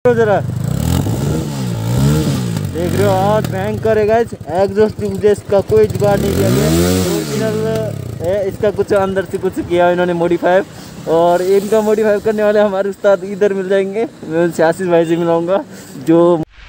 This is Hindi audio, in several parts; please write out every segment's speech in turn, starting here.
जरा देख रहे हो आज भयंकर है गाइस। एग्जॉस्ट ट्यूबलेस का कोई जुगाड़ नहीं किया गया, ओरिजिनल है। इसका कुछ अंदर से कुछ किया इन्होंने मॉडिफाई, और इनका मॉडिफाई करने वाले हमारे उस्ताद इधर मिल जाएंगे। मैं उनसे आशीष भाई से मिलाऊंगा जो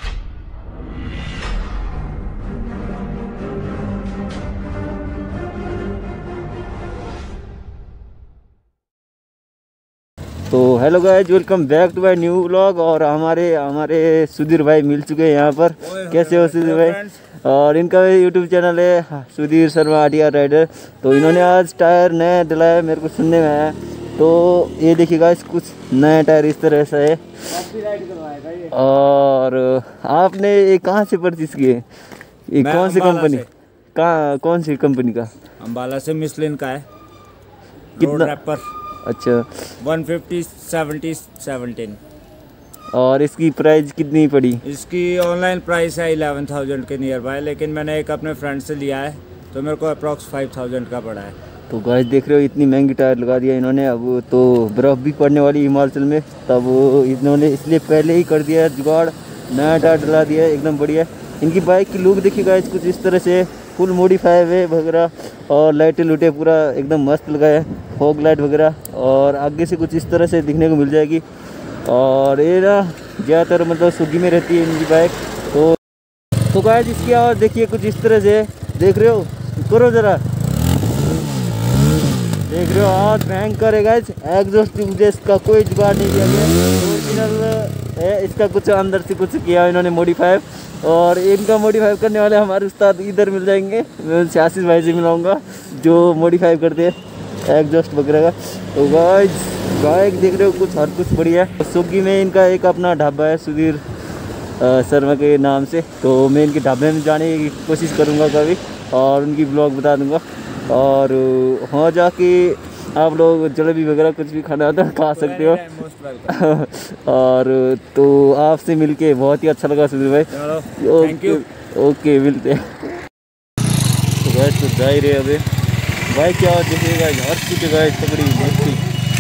तो hello guys, welcome back to my new vlog. और हमारे सुधीर भाई मिल चुके हैं यहाँ पर। कैसे हो सुधीर भाई? और इनका यूट्यूब चैनल है सुधीर शर्मा आरटीआर राइडर। तो इन्होंने आज टायर नया डलाया, मेरे को सुनने में आया। तो ये देखिए गाइज, कुछ नया टायर इस तरह से है। और आपने ये कहाँ से परचेज किए? ये कौन सी कंपनी? कौन सी कंपनी का? अम्बाला से मिशलिन का है। कितना? रैपर। अच्छा, 150 70 17। और इसकी प्राइस कितनी पड़ी? इसकी ऑनलाइन प्राइस है 11,000 के नियर बाय, लेकिन मैंने एक अपने फ्रेंड से लिया है तो मेरे को अप्रॉक्स 5,000 का पड़ा है। तो गाइस देख रहे हो, इतनी महंगी टायर लगा दिया इन्होंने। अब तो बर्फ़ भी पड़ने वाली हिमाचल में, तब इन्होंने इसलिए पहले ही कर दिया है जुगाड़, नया टायर डला दिया है, एकदम बढ़िया। इनकी बाइक की लुक देखिए गाइस, कुछ इस तरह से फुल मॉडिफाई है वगैरह, और लाइटें लुटे पूरा एकदम मस्त लगाया है, फॉग लाइट वगैरह। और आगे से कुछ इस तरह से दिखने को मिल जाएगी। और ये ना ज़्यादातर मतलब सुगी में रहती है इनकी बाइक। तो गाइस इसकी आवाज़ देखिए कुछ इस तरह से, देख रहे हो? करो ज़रा, देख रहे हो आवाज़ भयंकर है गाइस। एग्जॉस्ट ट्यूबलेस का कोई जुगाड़ नहीं किया गया, ओरिजिनल है। इसका कुछ अंदर से कुछ किया इन्होंने मॉडिफाई, और इनका मॉडिफाई करने वाले हमारे उस्ताद इधर मिल जाएंगे। मैं उनसे आशीष भाई से मिलाऊंगा जो मॉडिफाई करते हैं एग्जॉस्ट वगैरह का। तो गाइस बाइक देख रहे हो, कुछ हर कुछ बढ़िया है। सुगी में इनका एक अपना ढाबा है सुधीर शर्मा के नाम से। तो मैं इनके ढाबे में जाने की कोशिश करूँगा कभी, और उनकी ब्लॉग बता दूँगा। और वहाँ जाके आप लोग जलेबी वगैरह कुछ भी खाना होता है खा सकते हो। और तो आपसे मिलके बहुत ही अच्छा लगा सुधीर भाई। Thank you. ओके मिलते हैं। तो गैस तो जा ही रहे अभी भाई, क्या देखिएगा हर चीज़ गैस पकड़ी देखती।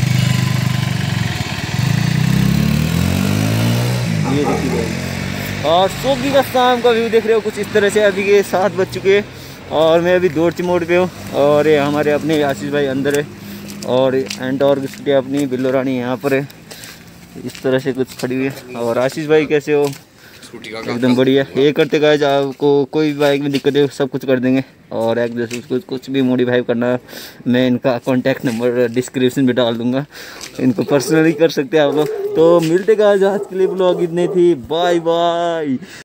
ये देखिए, और सोगी का शाम का व्यू देख रहे हो कुछ इस तरह से। अभी के 7 बज चुके हैं और मैं अभी दौड़ची मोड़ पे हूँ, और ये हमारे अपने आशीष भाई अंदर है, और एंड और स्कूटी अपनी बिल्लो रानी यहाँ पर है। इस तरह से कुछ खड़ी हुई है। और आशीष भाई कैसे हो? एकदम बढ़िया। ये करते गाइस, आपको कोई भी बाइक में दिक्कत है सब कुछ कर देंगे। और एक जैसे उसको कुछ भी मॉडिफाई करना है, मैं इनका कॉन्टैक्ट नंबर डिस्क्रिप्शन में डाल दूँगा, इनको पर्सनली कर सकते हैं आप लोग। तो मिलते गाइस, आज के लिए ब्लॉग इतनी थी। Bye bye.